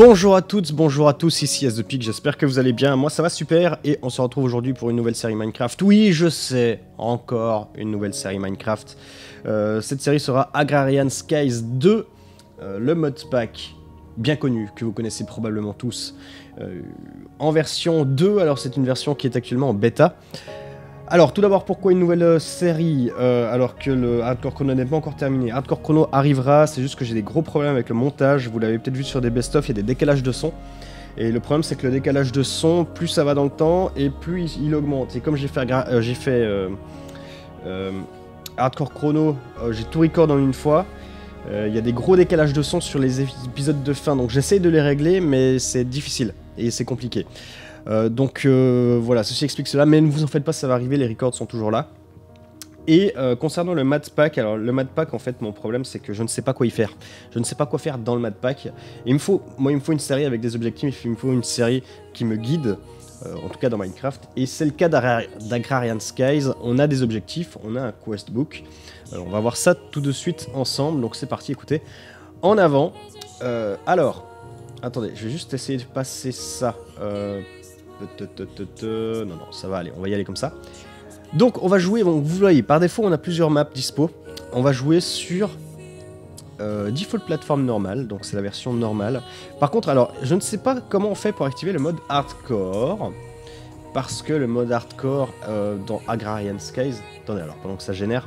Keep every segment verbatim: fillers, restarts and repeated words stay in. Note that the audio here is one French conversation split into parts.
Bonjour à toutes, bonjour à tous, ici SThePig, j'espère que vous allez bien, moi ça va super, et on se retrouve aujourd'hui pour une nouvelle série Minecraft. Oui, je sais, encore une nouvelle série Minecraft. Euh, cette série sera Agrarian Skies deux, euh, le modpack bien connu, que vous connaissez probablement tous, euh, en version deux, alors c'est une version qui est actuellement en bêta. Alors, tout d'abord, pourquoi une nouvelle euh, série euh, alors que le Hardcore Chrono n'est pas encore terminé? Hardcore Chrono arrivera, c'est juste que j'ai des gros problèmes avec le montage, vous l'avez peut-être vu sur des best-of, il y a des décalages de son. Et le problème, c'est que le décalage de son, plus ça va dans le temps, et plus il, il augmente. Et comme j'ai fait, euh, j'ai fait euh, euh, Hardcore Chrono, euh, j'ai tout record en une fois, euh, il y a des gros décalages de son sur les épisodes de fin, donc j'essaye de les régler, mais c'est difficile, et c'est compliqué. Euh, donc euh, voilà, ceci explique cela, mais ne vous en faites pas, ça va arriver, les records sont toujours là. Et euh, concernant le modpack, alors le modpack, en fait, mon problème, c'est que je ne sais pas quoi y faire. Je ne sais pas quoi faire dans le modpack. Il me faut, moi, il me faut une série avec des objectifs, il me faut une série qui me guide, euh, en tout cas dans Minecraft. Et c'est le cas d'Agrarian Skies. On a des objectifs, on a un questbook. Euh, on va voir ça tout de suite ensemble, donc c'est parti, écoutez. En avant, euh, alors, attendez, je vais juste essayer de passer ça. Euh, Non, non, ça va aller, on va y aller comme ça. Donc, on va jouer, donc, vous voyez, par défaut, on a plusieurs maps dispo. On va jouer sur euh, default plateforme normale, donc c'est la version normale. Par contre, alors, je ne sais pas comment on fait pour activer le mode hardcore. Parce que le mode hardcore euh, dans Agrarian Skies... Attendez, alors, pendant que ça génère.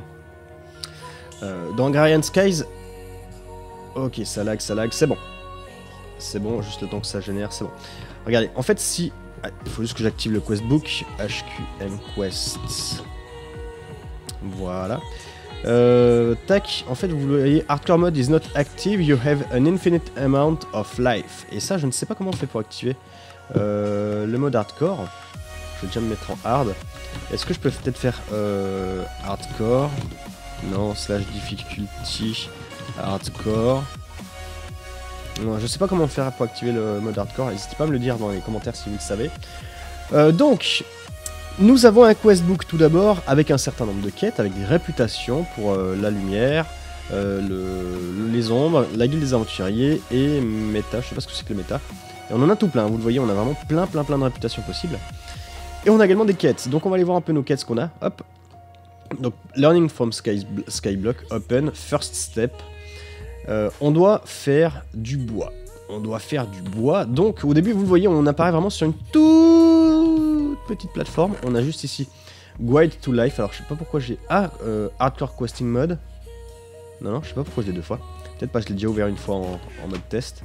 Euh, dans Agrarian Skies... Ok, ça lag, ça lag, c'est bon. C'est bon, juste le temps que ça génère, c'est bon. Regardez, en fait, si... Il faut juste que j'active le questbook. H Q M Quests. Voilà. Euh, tac. En fait, vous voyez, Hardcore Mode is not active. You have an infinite amount of life. Et ça, je ne sais pas comment on fait pour activer euh, le mode Hardcore. Je vais déjà me mettre en Hard. Est-ce que je peux peut-être faire euh, Hardcore? Non, slash difficulty. Hardcore. Non, je sais pas comment faire pour activer le mode hardcore, n'hésitez pas à me le dire dans les commentaires si vous le savez. Euh, donc, nous avons un questbook tout d'abord, avec un certain nombre de quêtes, avec des réputations pour euh, la lumière, euh, le, les ombres, la guilde des aventuriers et méta, je sais pas ce que c'est que le méta. Et on en a tout plein, vous le voyez, on a vraiment plein plein plein de réputations possibles. Et on a également des quêtes, donc on va aller voir un peu nos quêtes, ce qu'on a, hop. Donc, Learning from Sky, Skyblock, Open, First Step. Euh, on doit faire du bois. On doit faire du bois. Donc, au début, vous le voyez, on apparaît vraiment sur une toute petite plateforme. On a juste ici Guide to Life. Alors, je sais pas pourquoi j'ai... Ah, euh, Hardcore Questing Mode. Non, non, je sais pas pourquoi je l'ai deux fois. Peut-être parce que je l'ai déjà ouvert une fois en, en mode test.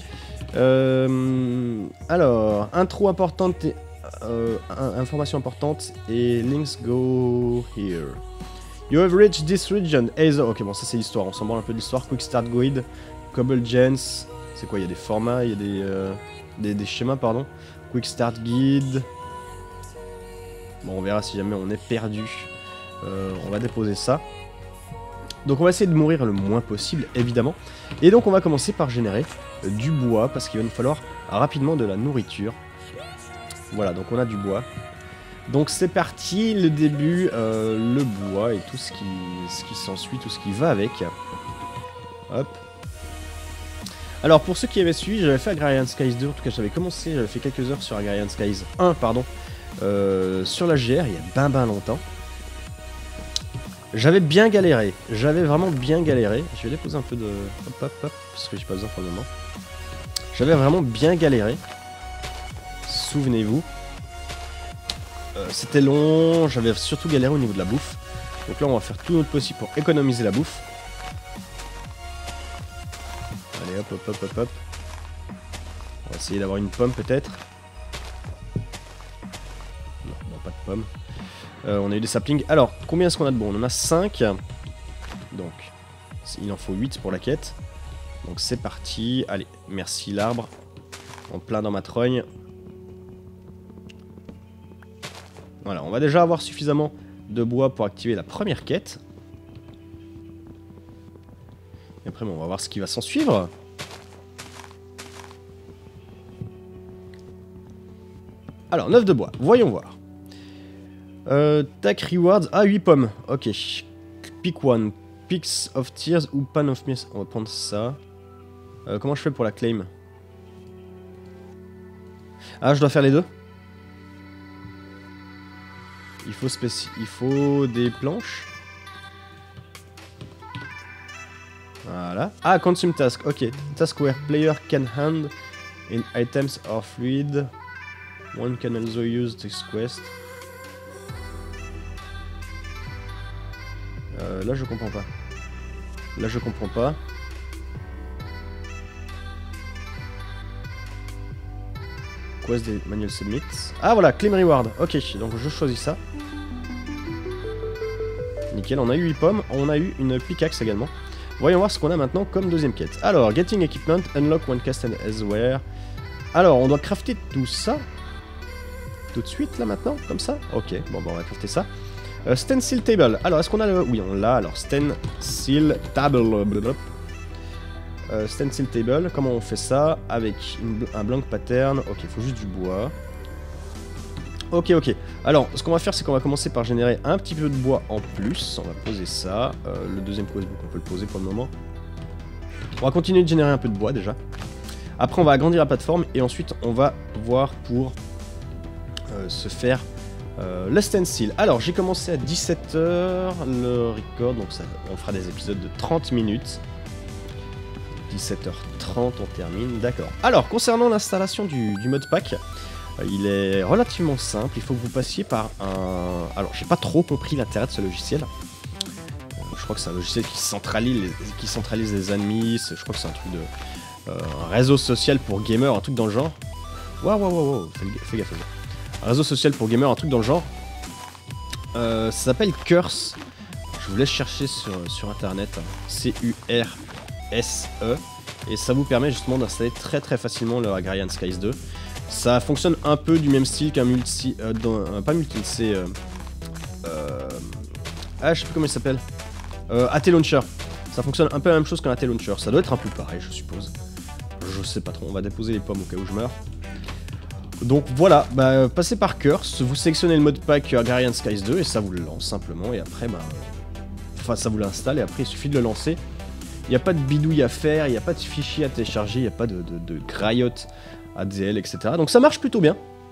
Euh, alors, intro importante et... Euh, information importante et links go here. You have reached this region. Either... Ok, bon, ça c'est l'histoire. On s'en branle un peu de l'histoire. Quick Start Guide, Cobble Gens. C'est quoi? Il y a des formats, il y a des, euh, des, des schémas, pardon. Quick Start Guide. Bon, on verra si jamais on est perdu. Euh, on va déposer ça. Donc, on va essayer de mourir le moins possible, évidemment. Et donc, on va commencer par générer euh, du bois parce qu'il va nous falloir rapidement de la nourriture. Voilà, donc on a du bois. Donc c'est parti, le début, euh, le bois et tout ce qui, ce qui s'ensuit, tout ce qui va avec. Hop. Alors pour ceux qui avaient suivi, j'avais fait Agrarian Skies deux, en tout cas j'avais commencé, j'avais fait quelques heures sur Agrarian Skies un, pardon, euh, sur la G R, il y a ben ben longtemps. J'avais bien galéré, j'avais vraiment bien galéré. Je vais déposer un peu de... Hop hop hop, parce que j'ai pas besoin pour le moment. J'avais vraiment bien galéré. Souvenez-vous. Euh, C'était long, j'avais surtout galéré au niveau de la bouffe. Donc là on va faire tout notre possible pour économiser la bouffe. Allez hop hop hop hop hop. On va essayer d'avoir une pomme peut-être. Non, non, pas de pomme. Euh, on a eu des saplings. Alors, combien est-ce qu'on a de bon? On en a cinq. Donc, il en faut huit pour la quête. Donc c'est parti. Allez, merci l'arbre. En plein dans ma trogne. Voilà, on va déjà avoir suffisamment de bois pour activer la première quête. Et après, bon, on va voir ce qui va s'en suivre. Alors, neuf de bois, voyons voir. Euh, tac, rewards. Ah, huit pommes. Ok. Pick one. Picks of Tears ou Pan of Mist. On va prendre ça. Euh, comment je fais pour la claim? Ah, je dois faire les deux. Il faut spéci... Il faut des planches. Voilà. Ah, consume task. Ok. Task where player can hand in items or fluid. One can also use this quest. Euh, là, je comprends pas. Là, je comprends pas. Quest des manual submits. Ah, voilà, claim reward. Ok, donc je choisis ça. Nickel, on a eu huit pommes. On a eu une pickaxe également. Voyons voir ce qu'on a maintenant comme deuxième quête. Alors, getting equipment, unlock one cast and elsewhere. Alors, on doit crafter tout ça. Tout de suite, là, maintenant, comme ça. Ok, bon, bon, on va crafter ça. Euh, stencil table. Alors, est-ce qu'on a le... Oui, on l'a. Alors, stencil table. Euh, stencil table. Comment on fait ça? Avec une, un blank pattern. Ok, il faut juste du bois. Ok, ok. Alors, ce qu'on va faire, c'est qu'on va commencer par générer un petit peu de bois en plus. On va poser ça. Euh, le deuxième questbook, on peut le poser pour le moment. On va continuer de générer un peu de bois, déjà. Après, on va agrandir la plateforme. Et ensuite, on va voir pour euh, se faire euh, le stencil. Alors, j'ai commencé à dix-sept heures le record. Donc, ça, on fera des épisodes de trente minutes. dix-sept heures trente, on termine. D'accord. Alors, concernant l'installation du, du modpack... Il est relativement simple, il faut que vous passiez par un... Alors, j'ai pas trop compris l'intérêt de ce logiciel. Euh, je crois que c'est un logiciel qui centralise les, qui centralise les admins, je crois que c'est un truc de... Euh, un réseau social pour gamers, un truc dans le genre. Waouh, waouh, waouh, wow. fais, fais gaffe, fais gaffe. Un réseau social pour gamers, un truc dans le genre. Euh, ça s'appelle Curse. Je vous laisse chercher sur, sur internet. C U R S E. Et ça vous permet justement d'installer très très facilement le Agrarian Skies deux. Ça fonctionne un peu du même style qu'un multi... Euh, dans, euh, pas multi, c'est... Euh, euh, ah, je sais plus comment il s'appelle. Euh, A T Launcher. Ça fonctionne un peu la même chose qu'un A T Launcher. Ça doit être un peu pareil, je suppose. Je sais pas trop. On va déposer les pommes au cas où je meurs. Donc voilà, bah, passez par Curse. Vous sélectionnez le modpack Agrarian Skies deux et ça vous le lance simplement. Et après, bah... Enfin, ça vous l'installe et après, il suffit de le lancer. Il n'y a pas de bidouille à faire, il n'y a pas de fichier à télécharger, il n'y a pas de, de, de graillotte A D L, et cetera. Donc ça marche plutôt bien.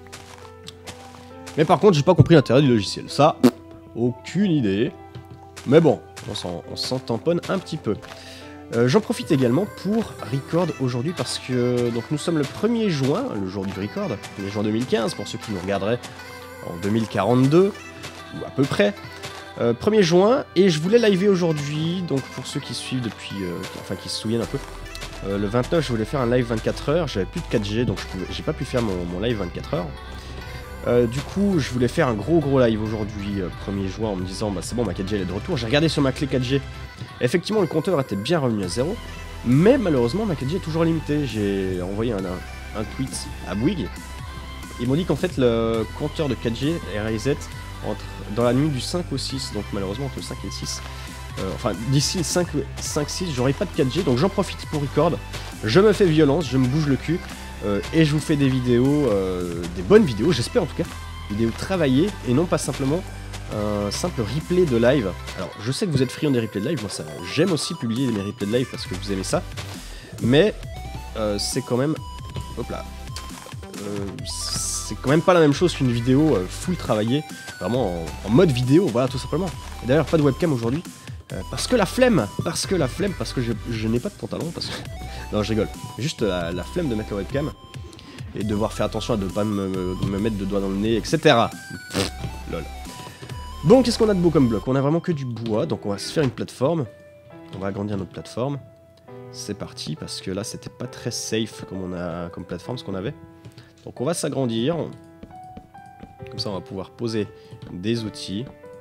Mais par contre, j'ai pas compris l'intérêt du logiciel. Ça, aucune idée. Mais bon, on s'en tamponne un petit peu. Euh, J'en profite également pour record aujourd'hui parce que donc nous sommes le premier juin, le jour du record, le juin deux mille quinze, pour ceux qui nous regarderaient en deux mille quarante-deux, ou à peu près. Euh, premier juin, et je voulais liver aujourd'hui, donc pour ceux qui suivent depuis, euh, enfin qui se souviennent un peu, euh, le vingt-neuf je voulais faire un live vingt-quatre heures, j'avais plus de quatre G donc j'ai pas pu faire mon, mon live vingt-quatre heures. Euh, du coup je voulais faire un gros gros live aujourd'hui, euh, premier juin, en me disant bah c'est bon ma quatre G elle est de retour. J'ai regardé sur ma clé quatre G, effectivement le compteur était bien revenu à zéro, mais malheureusement ma quatre G est toujours limitée. J'ai envoyé un, un, un tweet à Bouygues, ils m'ont dit qu'en fait le compteur de quatre G est reset Entre, dans la nuit du cinq au six, donc malheureusement entre le cinq et le six. Euh, enfin, d'ici le cinq six, j'aurai pas de quatre G, donc j'en profite pour record. Je me fais violence, je me bouge le cul, euh, et je vous fais des vidéos, euh, des bonnes vidéos, j'espère en tout cas. Vidéos travaillées, et non pas simplement un simple replay de live. Alors, je sais que vous êtes friands des replays de live, moi ça, j'aime aussi publier mes replays de live parce que vous aimez ça. Mais, euh, c'est quand même... Hop là. Euh, c'est quand même pas la même chose qu'une vidéo euh, full travaillée, vraiment en, en mode vidéo, voilà tout simplement. Et d'ailleurs pas de webcam aujourd'hui, euh, parce que la flemme, parce que la flemme, parce que je, je n'ai pas de pantalon, parce que... non je rigole, juste la, la flemme de mettre la webcam, et devoir faire attention à ne pas me, me, me mettre de doigts dans le nez, et cetera. Pff, lol. Bon, qu'est-ce qu'on a de beau comme bloc? On a vraiment que du bois, donc on va se faire une plateforme, on va agrandir notre plateforme. C'est parti, parce que là c'était pas très safe comme, on a, comme plateforme ce qu'on avait. Donc on va s'agrandir, comme ça on va pouvoir poser des outils,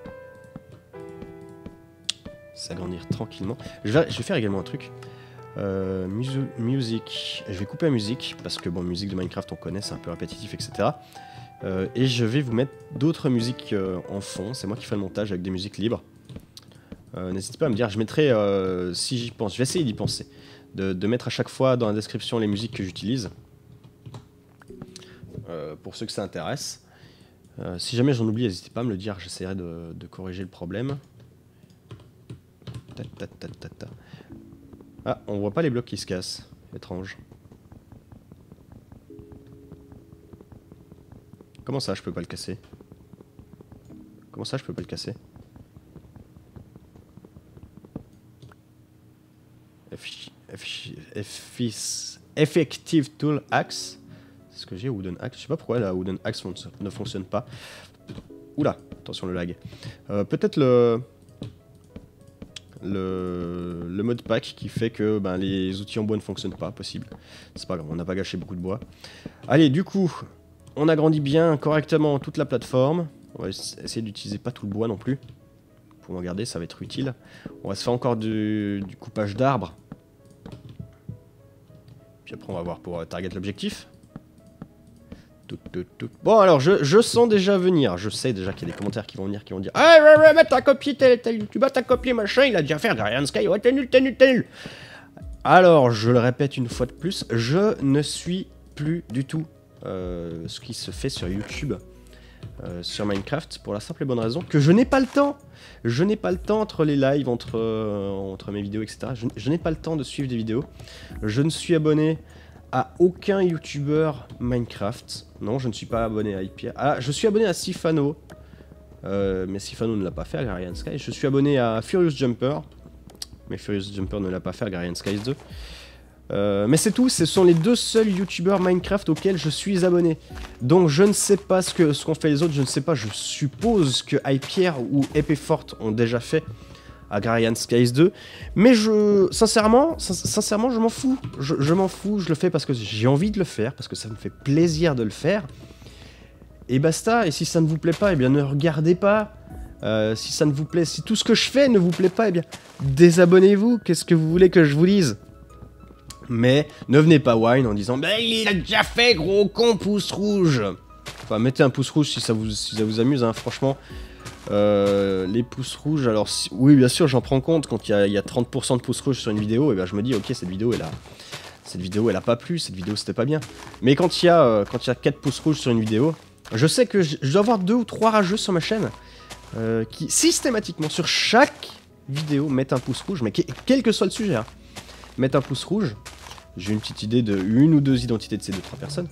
s'agrandir tranquillement. Je vais, je vais faire également un truc, euh, musu musique, je vais couper la musique, parce que bon, musique de Minecraft on connaît, c'est un peu répétitif, et cetera. Euh, et je vais vous mettre d'autres musiques euh, en fond, c'est moi qui fais le montage avec des musiques libres. Euh, N'hésitez pas à me dire, je mettrai, euh, si j'y pense, je vais essayer d'y penser, de, de mettre à chaque fois dans la description les musiques que j'utilise. Euh, pour ceux que ça intéresse. Euh, si jamais j'en oublie, n'hésitez pas à me le dire, j'essaierai de, de corriger le problème. Ta, ta, ta, ta, ta. Ah, on voit pas les blocs qui se cassent. Étrange. Comment ça, je peux pas le casser? Comment ça, je peux pas le casser? Effective Tool Axe. C'est ce que j'ai, Wooden Axe. Je sais pas pourquoi la Wooden Axe ne fonctionne pas. Oula, attention le lag. Euh, Peut-être le... le... le mode pack qui fait que ben, les outils en bois ne fonctionnent pas, possible. C'est pas grave, on n'a pas gâché beaucoup de bois. Allez, du coup, on agrandit bien correctement toute la plateforme. On va essayer d'utiliser pas tout le bois non plus. Pour en garder, ça va être utile. On va se faire encore du, du coupage d'arbres. Puis après, on va voir pour target l'objectif. Tout, tout, tout. Bon, alors, je, je sens déjà venir. Je sais déjà qu'il y a des commentaires qui vont venir, qui vont dire « Ah, ouais, ouais, mais t'as copié tel, tel YouTuber, t'as copié machin, il a déjà fait Agrarian Sky, ouais, t'es nul, t'es nul, t'es nul !» Alors, je le répète une fois de plus, je ne suis plus du tout euh, ce qui se fait sur YouTube, euh, sur Minecraft, pour la simple et bonne raison que je n'ai pas le temps. Je n'ai pas le temps entre les lives, entre, euh, entre mes vidéos, et cetera. Je, je n'ai pas le temps de suivre des vidéos. Je ne suis abonné à aucun YouTuber Minecraft. Non, je ne suis pas abonné à Hypierre. Ah, je suis abonné à Sifano. Euh, mais Sifano ne l'a pas fait, Agrarian Sky. Je suis abonné à Furious Jumper. Mais Furious Jumper ne l'a pas fait, Agrarian Skies deux. Euh, mais c'est tout, ce sont les deux seuls youtubeurs Minecraft auxquels je suis abonné. Donc je ne sais pas ce que ce qu'ont fait les autres, je ne sais pas, je suppose que Hypierre ou Épée Forte ont déjà fait Agrarian Skies deux. Mais je, sincèrement, sincèrement je m'en fous. Je, je m'en fous, je le fais parce que j'ai envie de le faire, parce que ça me fait plaisir de le faire. Et basta, et si ça ne vous plaît pas, eh bien ne regardez pas. Euh, si ça ne vous plaît, si tout ce que je fais ne vous plaît pas, eh bien désabonnez-vous, qu'est-ce que vous voulez que je vous dise? Mais ne venez pas whine en disant bah, il a déjà fait, gros con, pouce rouge. Enfin, mettez un pouce rouge si ça vous, si ça vous amuse, hein, franchement. Euh, les pouces rouges, alors si, oui, bien sûr, j'en prends compte quand il y a, il y a trente pour cent de pouces rouges sur une vidéo, et ben je me dis ok, cette vidéo elle a, cette vidéo elle a pas plu, cette vidéo c'était pas bien. Mais quand il y a, euh, quand il y a quatre pouces rouges sur une vidéo, je sais que je, je dois avoir deux ou trois rageux sur ma chaîne euh, qui systématiquement sur chaque vidéo mettent un pouce rouge, mais que, quel que soit le sujet, hein, mettent un pouce rouge. J'ai une petite idée de une ou deux identités de ces deux trois personnes.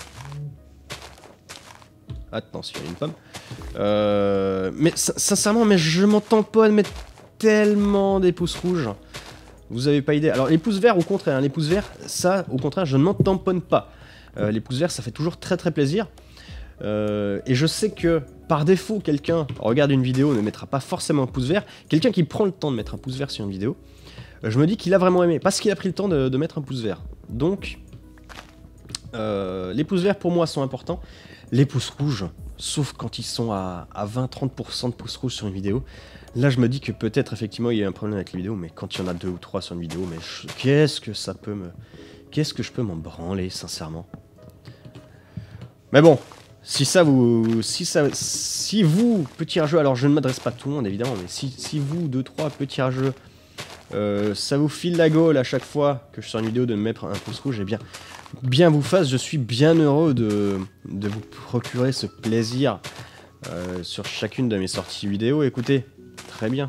Attention, il y a une pomme. Euh, mais sincèrement, mais je m'en tamponne mais tellement des pouces rouges. Vous avez pas idée. Alors les pouces verts, au contraire, hein, les pouces verts, ça, au contraire, je ne m'en tamponne pas. Euh, les pouces verts, ça fait toujours très très plaisir. Euh, et je sais que par défaut, quelqu'un regarde une vidéo, ne mettra pas forcément un pouce vert. Quelqu'un qui prend le temps de mettre un pouce vert sur une vidéo, je me dis qu'il a vraiment aimé, parce qu'il a pris le temps de, de mettre un pouce vert. Donc, euh, les pouces verts pour moi sont importants. Les pouces rouges, sauf quand ils sont à, à vingt à trente pour cent de pouces rouges sur une vidéo, là je me dis que peut-être effectivement il y a un problème avec les vidéos, mais quand il y en a deux ou trois sur une vidéo, mais qu'est-ce que ça peut me... Qu'est-ce que je peux m'en branler, sincèrement. Mais bon, si ça vous... Si, ça, si vous, petit rageux, alors je ne m'adresse pas à tout le monde évidemment, mais si, si vous, deux trois petits rageux, Euh, ça vous file la gaule à chaque fois que je sors une vidéo de me mettre un pouce rouge, et bien, bien vous fasse, je suis bien heureux de, de vous procurer ce plaisir euh, sur chacune de mes sorties vidéo. Écoutez, très bien.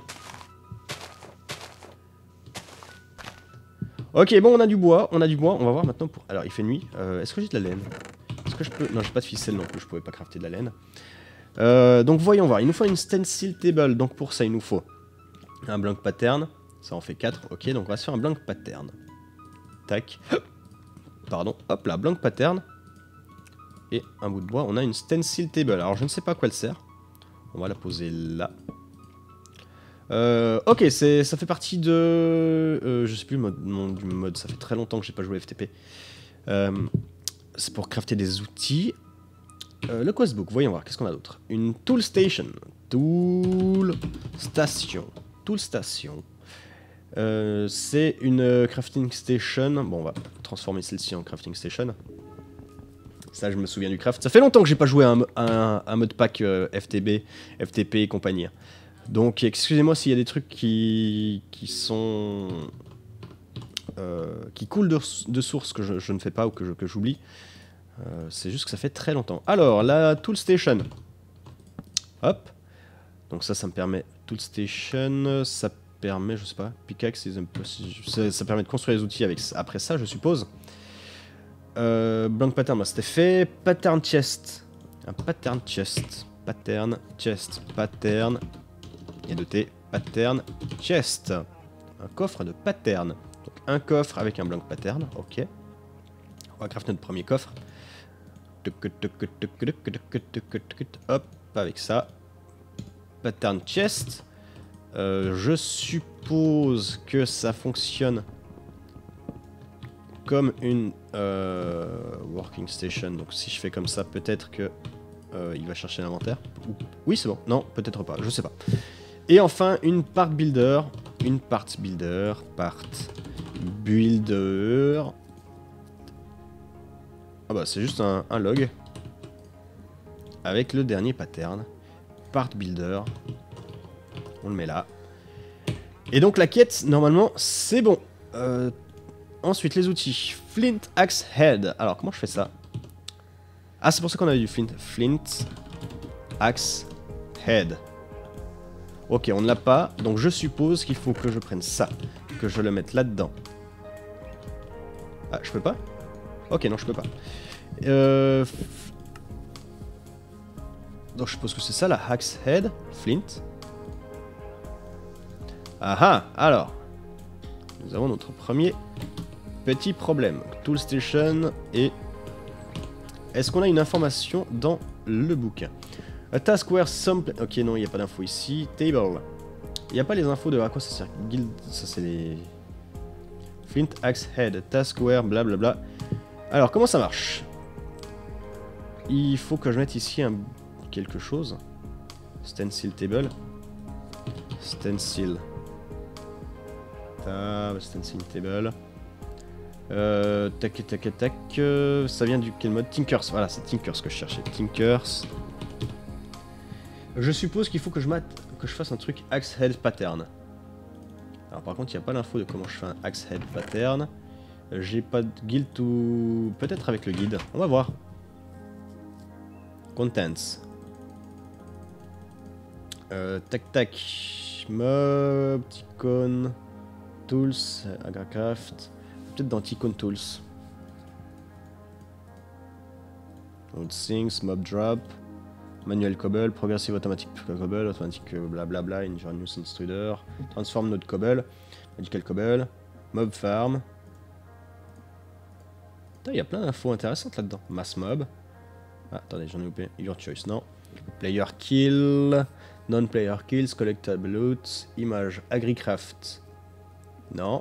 Ok, bon, on a du bois, on a du bois, on va voir maintenant pour... Alors, il fait nuit, euh, est-ce que j'ai de la laine? Est-ce que je peux... Non, j'ai pas de ficelle non plus, je pouvais pas crafter de la laine. Euh, donc voyons voir, il nous faut une stencil table, donc pour ça il nous faut un blank pattern. Ça en fait quatre, ok, donc on va se faire un blank pattern. Tac. Pardon, hop là, blank pattern. Et un bout de bois, on a une stencil table. Alors je ne sais pas à quoi elle sert. On va la poser là. Euh, ok, ça fait partie de... Euh, je sais plus le mode, nom du mode, ça fait très longtemps que j'ai pas joué F T P. Euh, C'est pour crafter des outils. Euh, le questbook, voyons voir, qu'est-ce qu'on a d'autre? Une tool station. Tool station. Tool station. Euh, c'est une crafting station. Bon, on va transformer celle-ci en crafting station. Ça, je me souviens du craft. Ça fait longtemps que j'ai pas joué à un, un, un mode pack euh, F T B, F T P et compagnie. Donc, excusez-moi s'il y a des trucs qui, qui sont... Euh, qui coulent de, de source que je, je ne fais pas ou que j'oublie. Euh, c'est juste que ça fait très longtemps. Alors, la tool station. Hop. Donc ça, ça me permet... Tool station, ça permet, je sais pas, pickaxe, ça, ça permet de construire les outils avec, après ça, je suppose. Euh, blank pattern, bah, c'était fait. Pattern chest. Un pattern chest. Pattern chest. Pattern. Et de T. Pattern chest. Un coffre de pattern. Donc un coffre avec un blank pattern. Ok. On va crafter notre premier coffre. Hop, avec ça. Pattern chest. Euh, je suppose que ça fonctionne comme une euh, working station. Donc si je fais comme ça, peut-être que euh, il va chercher l'inventaire. Oui, c'est bon. Non, peut-être pas. Je sais pas. Et enfin, une part builder. Une part builder. Part builder. Ah bah c'est juste un, un log. Avec le dernier pattern. Part builder. On le met là. Et donc la quête, normalement, c'est bon. Euh, ensuite, les outils. Flint Axe Head. Alors, comment je fais ça? Ah, c'est pour ça qu'on avait du Flint. Flint Axe Head. Ok, on ne l'a pas. Donc je suppose qu'il faut que je prenne ça. Que je le mette là-dedans. Ah, je peux pas? Ok, non, je peux pas. Euh... Donc je suppose que c'est ça, la Axe Head. Flint. Ah ah, alors, nous avons notre premier petit problème. Tool Station et... Est-ce qu'on a une information dans le bouquin? A task where some... Ok, non, il n'y a pas d'info ici. Table. Il n'y a pas les infos de à quoi ça sert. Guild, ça c'est les... Flint Axe Head, task where, blablabla. Alors, comment ça marche? Il faut que je mette ici un... quelque chose. Stencil table. Stencil. Tab, stencil table. Euh, tac, tac, tac. Euh, ça vient du quel mode? Tinkers. Voilà, c'est Tinkers que je cherchais. Tinkers. Je suppose qu'il faut que je mate, que je fasse un truc Axe Head Pattern. Alors par contre, il n'y a pas l'info de comment je fais un Axe Head Pattern. J'ai pas de guild ou peut-être avec le guide. On va voir. Contents. Euh, tac tac. Mob, Ticon, Tools, Agracraft. Peut-être dans Ticon Tools. Old Things, Mob Drop, Manuel Cobble, Progressive Automatic Cobble, Automatic blablabla, Ingenious Intruder, Transform Node Cobble, Magical Cobble, Mob Farm. Il y a plein d'infos intéressantes là-dedans. Mass Mob. Ah, attendez, j'en ai loupé. Your Choice, non. Player Kill. Non-player kills, collectable loot, image, agricraft. Non.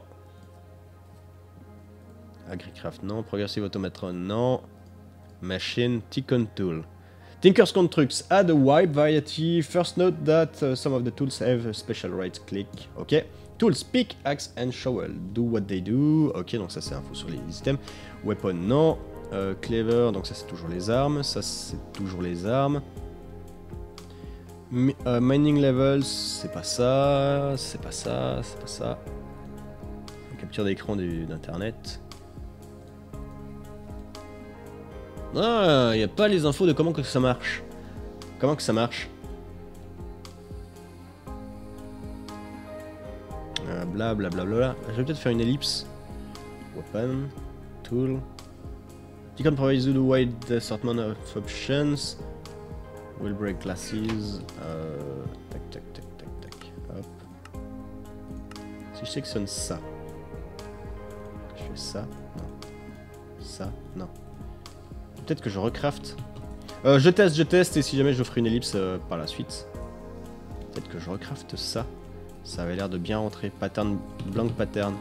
Agricraft, non. Progressive automatron, non. Machine, Ticon tool. Tinker's Constructs, add a wide variety. First note that uh, some of the tools have a special right click. Ok. Tools, pick, axe and shovel. Do what they do. Ok, donc ça c'est info sur les items. Weapon, non. Euh, clever, donc ça c'est toujours les armes. Ça c'est toujours les armes. Uh, mining levels, c'est pas ça, c'est pas ça, c'est pas ça. Capture d'écran d'internet. Ah, il n'y a pas les infos de comment que ça marche. Comment que ça marche. euh, Bla bla bla bla. Je vais peut-être faire une ellipse. Weapon, tool. You can provide the wide assortment of options. Will break classes. Euh, tac, tac, tac, tac, tac. Hop. Si je sélectionne ça. Je fais ça. Non. Ça. Non. Peut-être que je recraft. Euh, je teste, je teste. Et si jamais je ferai une ellipse euh, par la suite. Peut-être que je recraft ça. Ça avait l'air de bien rentrer. Pattern. Blank pattern.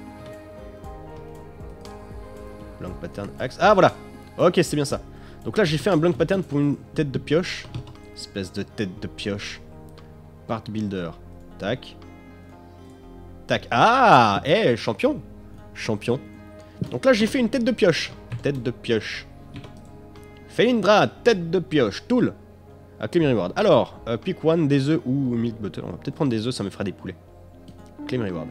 Blank pattern. Axe. Ah voilà. Ok, c'est bien ça. Donc là, j'ai fait un blank pattern pour une tête de pioche. Espèce de tête de pioche. Part builder. Tac. Tac. Ah, eh, hey, champion. Champion. Donc là, j'ai fait une tête de pioche. Tête de pioche. Felindra, tête de pioche. Tool. Ah, claim reward. Alors, euh, pick one, des œufs ou milk bottle. On va peut-être prendre des œufs, ça me fera des poulets. Claim reward.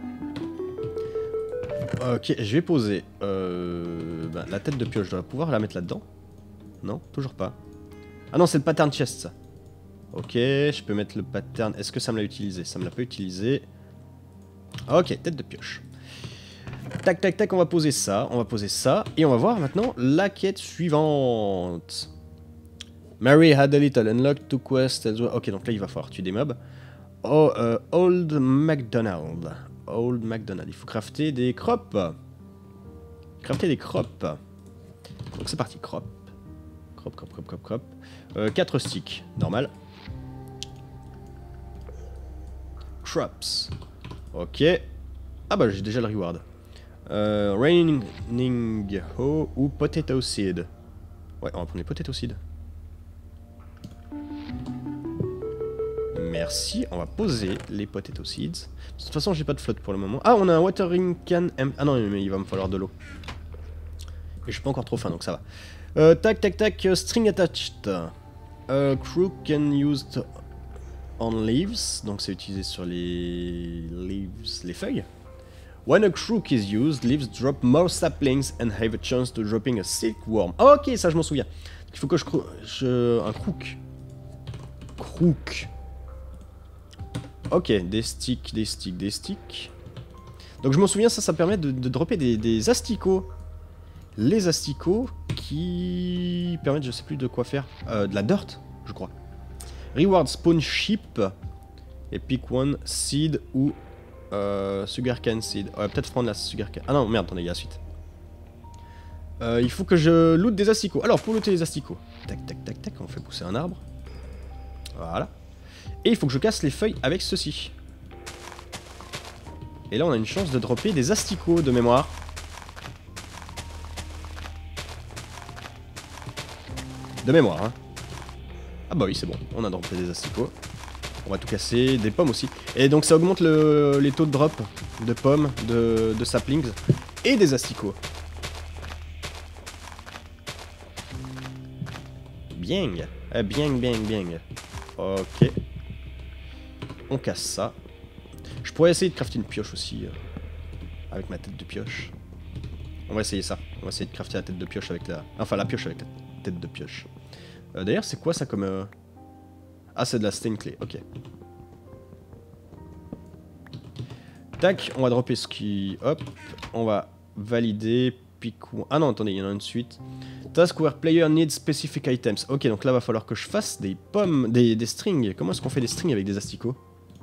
Ok, je vais poser euh, ben, la tête de pioche. Je dois pouvoir la mettre là-dedans. Non, toujours pas. Ah non, c'est le pattern chest, ça. Ok, je peux mettre le pattern. Est-ce que ça me l'a utilisé? Ça me l'a pas utilisé. Ok, tête de pioche. Tac, tac, tac, on va poser ça. On va poser ça. Et on va voir maintenant la quête suivante. Mary had a little unlocked to quest as well. Ok, donc là il va falloir tuer des mobs. Oh, euh, Old MacDonald. Old MacDonald. Il faut crafter des crops. Crafter des crops. Donc c'est parti, crop. Crop, crop, crop, crop, crop. Euh, quatre sticks, normal. Crops. Ok. Ah bah j'ai déjà le reward. Euh, Raining Ho ou Potato Seed. Ouais, on va prendre les Potato Seed. Merci, on va poser les Potato Seeds. De toute façon, j'ai pas de flotte pour le moment. Ah, on a un Watering Can. Ah non, mais il va me falloir de l'eau. Et je suis pas encore trop faim, donc ça va. Euh, tac, tac, tac, uh, string attached. Uh, crook can used on leaves. Donc c'est utilisé sur les leaves, les feuilles. When a crook is used, leaves drop more saplings and have a chance to dropping a silkworm. Oh, ok, ça je m'en souviens. Il faut que je, je... un crook. Crook. Ok, des sticks, des sticks, des sticks. Donc je m'en souviens, ça, ça permet de, de dropper des, des asticots. Les asticots qui permettent, je sais plus de quoi faire, euh, de la dirt, je crois. Reward spawn sheep et pick one seed ou euh, sugarcane seed. Ouais, peut-être prendre la sugarcane. Ah non, merde, attendez, il y a la suite. Euh, il faut que je loot des asticots. Alors, pour looter les asticots, tac, tac, tac, tac, on fait pousser un arbre. Voilà. Et il faut que je casse les feuilles avec ceci. Et là, on a une chance de dropper des asticots de mémoire. De mémoire, hein. Ah bah oui, c'est bon, on a droppé des asticots. On va tout casser, des pommes aussi. Et donc ça augmente le, les taux de drop de pommes, de, de saplings et des asticots. Bien, eh, bien, bien, bien. Ok. On casse ça. Je pourrais essayer de crafter une pioche aussi. Euh, avec ma tête de pioche. On va essayer ça. On va essayer de crafter la tête de pioche avec la... Enfin, la pioche avec la tête de pioche. Euh, D'ailleurs, c'est quoi ça comme... Euh... Ah, c'est de la stain clay. Ok. Tac, on va dropper ce qui... Hop. On va valider... Pick... Ah non, attendez, il y en a une suite. Task where player needs specific items. Ok, donc là, va falloir que je fasse des pommes... Des, des strings. Comment est-ce qu'on fait des strings avec des asticots?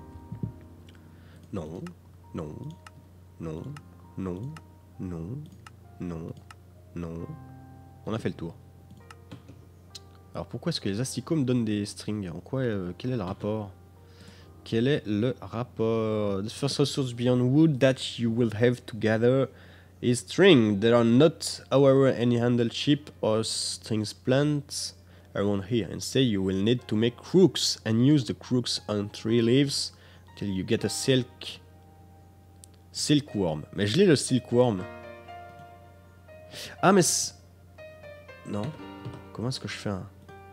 Non. Non. Non. Non. Non. Non. Non. On a fait le tour. Alors pourquoi est-ce que les asticots me donnent des strings? En quoi, euh, quel est le rapport? Quel est le rapport? The first resource beyond wood that you will have to gather is string. There are not, however, any handled sheep or strings plants around here. Instead, you will need to make crooks and use the crooks on tree leaves till you get a silk silkworm. Mais je l'ai le silkworm. Ah mais non. Comment est-ce que je fais un...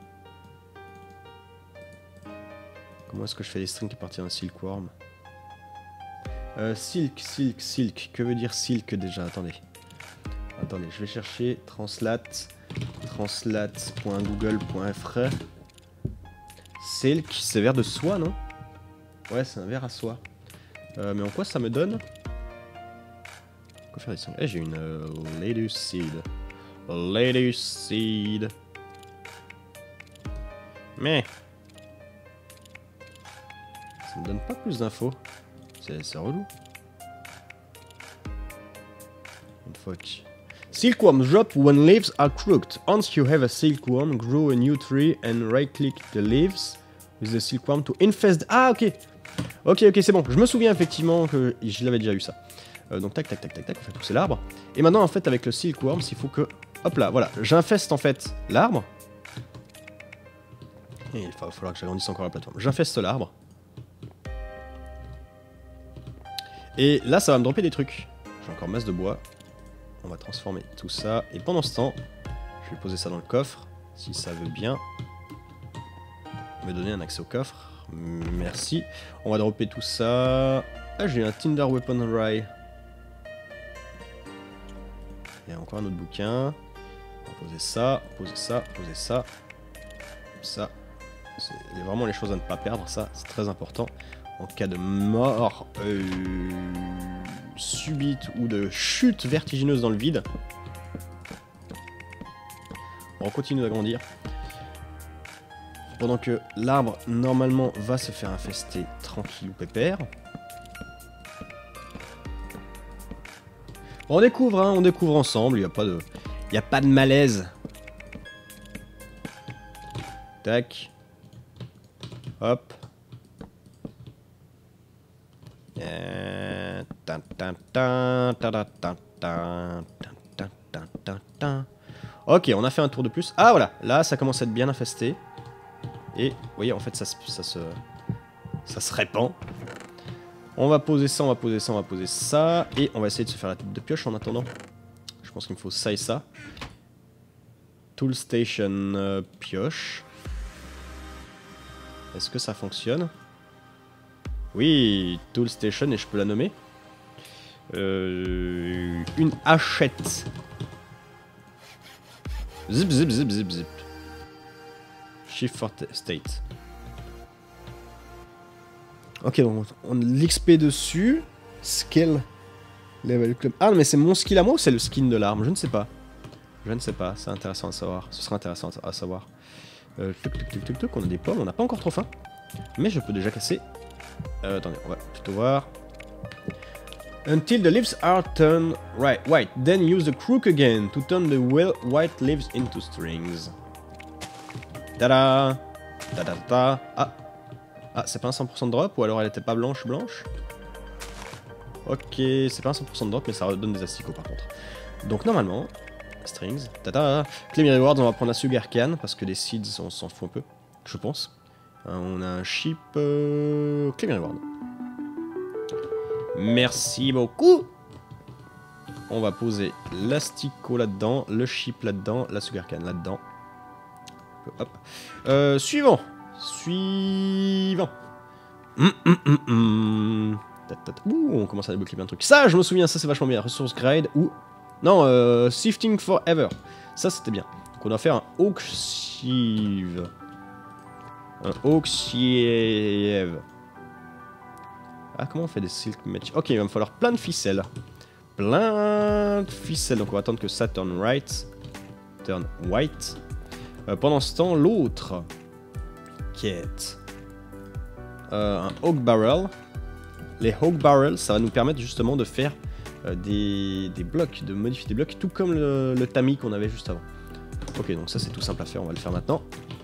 Comment est-ce que je fais les strings qui partent d'un silkworm? euh, Silk, silk, silk. Que veut dire silk déjà? Attendez. Attendez, je vais chercher translate. Translate.google.fr. Silk, c'est vers de soie, non? Ouais, c'est un vers à soie. Euh, mais en quoi ça me donne? Quoi faire des strings? Eh, j'ai une euh, lady seed. Lady seed. Mais ça me donne pas plus d'infos. C'est relou. Une fois que... Silkworm drop when leaves are crooked. Once you have a silkworm, grow a new tree and right-click the leaves with the silkworm to infest... Ah, ok. Ok, ok, c'est bon. Je me souviens effectivement que je l'avais déjà eu ça. Euh, donc tac, tac, tac, tac, tac, on fait pousser l'arbre. Et maintenant, en fait, avec le silkworm, il faut que... Hop là, voilà. J'infeste en fait l'arbre. Et il va falloir que j'agrandisse encore la plateforme. J'infeste l'arbre. Et là, ça va me dropper des trucs. J'ai encore masse de bois. On va transformer tout ça. Et pendant ce temps, je vais poser ça dans le coffre. Si ça veut bien me donner un accès au coffre. Merci. On va dropper tout ça. Ah, j'ai un Tinder Weapon Rye. Il y a encore un autre bouquin. On va poser ça, poser ça, poser ça. Ça. C'est vraiment les choses à ne pas perdre, ça, c'est très important. En cas de mort euh, subite ou de chute vertigineuse dans le vide. On continue d'agrandir. Pendant que l'arbre, normalement, va se faire infester tranquille ou pépère. On découvre, hein, on découvre ensemble, il n'y a pas de... Il n'y a pas de malaise. Tac. Hop. Euh... Tin, tin, tin, tin, tin, tin, tin, tin, tin, tin, tin. Ok, on a fait un tour de plus. Ah voilà, là ça commence à être bien infesté. Et vous voyez, en fait ça, ça se... Ça se répand. On va poser ça, on va poser ça, on va poser ça. Et on va essayer de se faire la tête de pioche en attendant. Je pense qu'il me faut ça et ça. Tool Station euh, pioche. Est-ce que ça fonctionne? Oui, Tool Station, et je peux la nommer. Euh, une hachette. Zip, zip, zip, zip, zip. Shift for state. Ok, donc on a l'X P dessus. Skill. Level club. Ah, mais c'est mon skill à moi ou c'est le skin de l'arme? Je ne sais pas. Je ne sais pas, c'est intéressant à savoir. Ce sera intéressant à savoir. Euh, tuc, tuc, tuc, tuc, tuc, on a des pommes, on n'a pas encore trop faim. Mais je peux déjà casser. Euh, attendez, on va plutôt voir. Until the leaves are turned right, white, then use the crook again to turn the well white leaves into strings. Tada! Tada tada! Ah! Ah, c'est pas un cent pour cent de drop, ou alors elle était pas blanche blanche? Ok, c'est pas un cent pour cent de drop, mais ça redonne des asticots par contre. Donc normalement, strings, tada! Claim rewards, on va prendre un sugar can, parce que les seeds, on s'en fout un peu, je pense. Euh, on a un ship... Euh... Claim reward. Merci beaucoup. On va poser l'asticot là-dedans, le chip là-dedans, la sugar cane là-dedans. Hop. Euh, suivant. Suivant. Hum, hum, hum, hum. Ouh, on commence à débloquer plein de trucs. Ça, je me souviens, ça c'est vachement bien. Resource grade ou... Non, euh, Sifting Forever. Ça, c'était bien. Donc on doit faire un Oak Sieve. Un Oak Sieve. Ah, comment on fait des silk match? Ok, il va me falloir plein de ficelles. Plein de ficelles. Donc on va attendre que ça turn right. Turn white. Euh, pendant ce temps, l'autre quête. Euh, un Oak Barrel. Les Oak Barrels, ça va nous permettre justement de faire euh, des, des blocs, de modifier des blocs, tout comme le, le tamis qu'on avait juste avant. Ok, donc ça c'est tout simple à faire, on va le faire maintenant.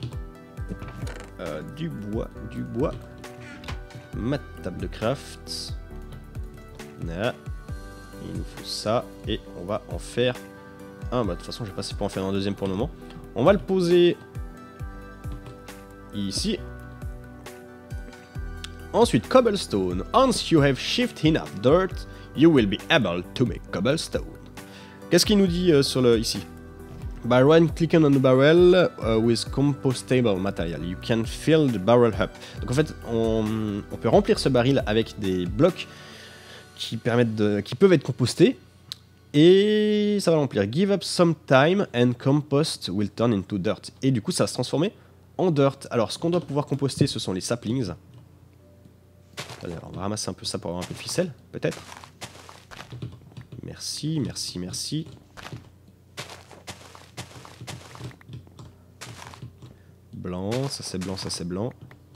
Euh, du bois, du bois. Ma table de craft. Là. Il nous faut ça. Et on va en faire un. Bah, de toute façon, je vais passer pour en faire un deuxième pour le moment. On va le poser ici. Ensuite, cobblestone. Once you have shifted enough dirt, you will be able to make cobblestone. Qu'est-ce qu'il nous dit euh, sur le ici? By right clicking on the barrel uh, with compostable material, you can fill the barrel up. Donc en fait, on, on peut remplir ce baril avec des blocs qui permettent de, qui peuvent être compostés, et ça va remplir. Give up some time and compost will turn into dirt. Et du coup, ça va se transformer en dirt. Alors, ce qu'on doit pouvoir composter, ce sont les saplings. Allez, alors, on va ramasser un peu ça pour avoir un peu de ficelle, peut-être. Merci, merci, merci. Blanc, ça c'est blanc, ça c'est blanc.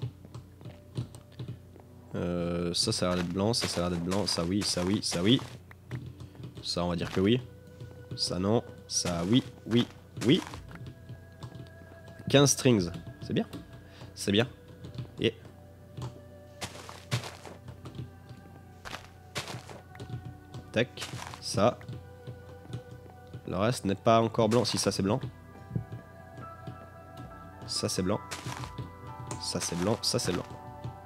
Euh, ça, ça a l'air d'être blanc, ça, ça a l'air d'être blanc. Ça oui, ça oui, ça oui. Ça, on va dire que oui. Ça non, ça oui, oui, oui. quinze strings, c'est bien. C'est bien. Et... Tac, ça. Le reste n'est pas encore blanc. Si, ça c'est blanc. Ça c'est blanc. Ça c'est blanc, ça c'est blanc.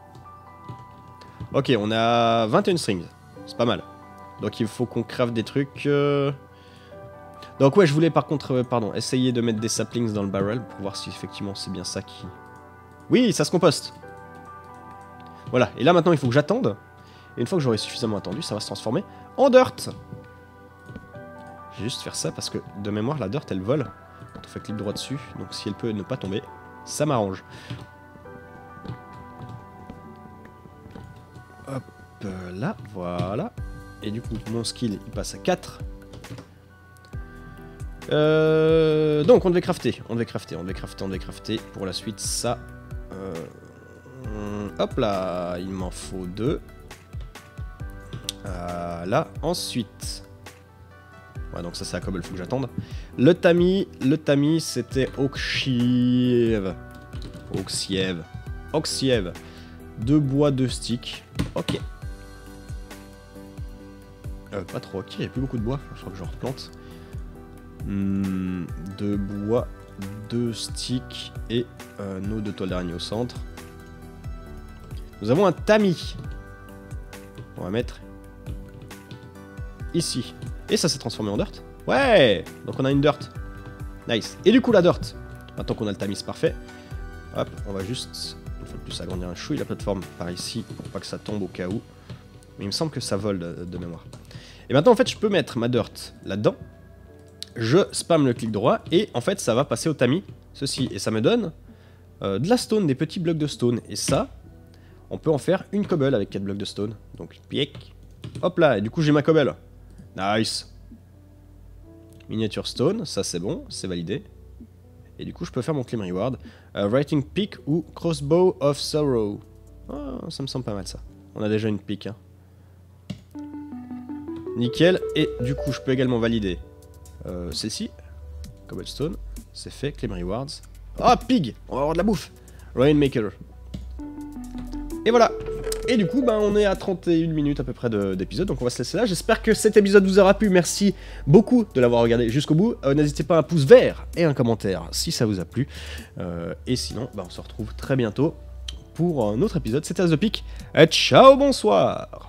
Ok, on a vingt et un strings. C'est pas mal. Donc il faut qu'on crafte des trucs. Euh... Donc ouais, je voulais par contre, euh, pardon, essayer de mettre des saplings dans le barrel pour voir si effectivement c'est bien ça qui... Oui, ça se composte. Voilà, et là maintenant il faut que j'attende. Et une fois que j'aurai suffisamment attendu, ça va se transformer en dirt. Je vais juste faire ça parce que de mémoire, la dirt elle vole. Quand on fait clic droit dessus, donc si elle peut ne pas tomber, ça m'arrange. Hop là, voilà. Et du coup, mon skill il passe à quatre. Euh, donc on devait crafter, on devait crafter, on devait crafter, on devait crafter. Pour la suite, ça, Euh, hop là, il m'en faut deux. Euh, là, ensuite... Ouais, donc ça c'est à Cobble, faut que j'attende. Le tamis, le tamis c'était Oxiev. Oxiev. Oxiev. Deux bois, deux sticks. Ok. Euh, pas trop, ok, il n'y a plus beaucoup de bois, il faudra que je replante. Hmm, deux bois, deux sticks et euh, nos deux toiles d'araignée au centre. Nous avons un tamis. On va mettre ici. Et ça s'est transformé en dirt. Ouais. Donc on a une dirt. Nice. Et du coup la dirt. Maintenant qu'on a le tamis, c'est parfait. Hop, on va juste une fois de plus agrandir un chouille la plateforme par ici pour pas que ça tombe au cas où. Mais il me semble que ça vole de, de mémoire. Et maintenant en fait je peux mettre ma dirt là-dedans. Je spam le clic droit et en fait ça va passer au tamis. Ceci. Et ça me donne euh, de la stone, des petits blocs de stone. Et ça, on peut en faire une cobble avec quatre blocs de stone. Donc piek. Hop là. Et du coup j'ai ma cobble. Nice. Miniature stone, ça c'est bon, c'est validé. Et du coup je peux faire mon claim reward. Uh, writing pick ou crossbow of sorrow. Oh, ça me semble pas mal ça. On a déjà une pique. Hein. Nickel. Et du coup je peux également valider euh, celle-ci. Cobblestone, c'est fait. Claim rewards. Ah, oh, pig. On va avoir de la bouffe. Rainmaker. Et voilà. Et du coup, bah, on est à trente et une minutes à peu près d'épisode, donc on va se laisser là. J'espère que cet épisode vous aura plu. Merci beaucoup de l'avoir regardé jusqu'au bout. Euh, N'hésitez pas à un pouce vert et un commentaire si ça vous a plu. Euh, et sinon, bah, on se retrouve très bientôt pour un autre épisode. C'était As The Pic. Et ciao, bonsoir.